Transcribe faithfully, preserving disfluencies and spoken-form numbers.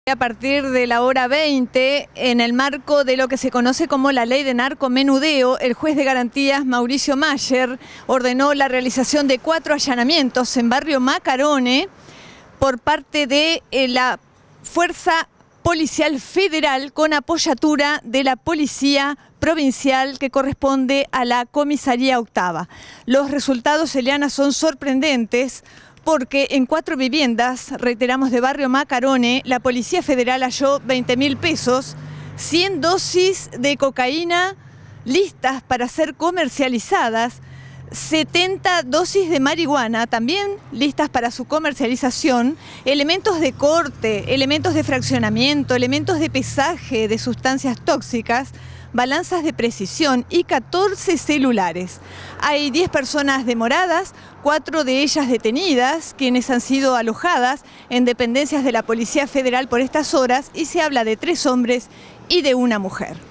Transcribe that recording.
A partir de la hora veinte, en el marco de lo que se conoce como la ley de narcomenudeo, el juez de garantías Mauricio Mayer ordenó la realización de cuatro allanamientos en barrio Macarone por parte de eh, la Fuerza Policial Federal con apoyatura de la Policía Provincial que corresponde a la Comisaría Octava. Los resultados, Eliana, son sorprendentes porque en cuatro viviendas, reiteramos, de barrio Macarone, la Policía Federal halló veinte mil pesos, cien dosis de cocaína listas para ser comercializadas, setenta dosis de marihuana también listas para su comercialización, elementos de corte, elementos de fraccionamiento, elementos de pesaje de sustancias tóxicas, balanzas de precisión y catorce celulares. Hay diez personas demoradas, cuatro de ellas detenidas, quienes han sido alojadas en dependencias de la Policía Federal por estas horas, y se habla de tres hombres y de una mujer.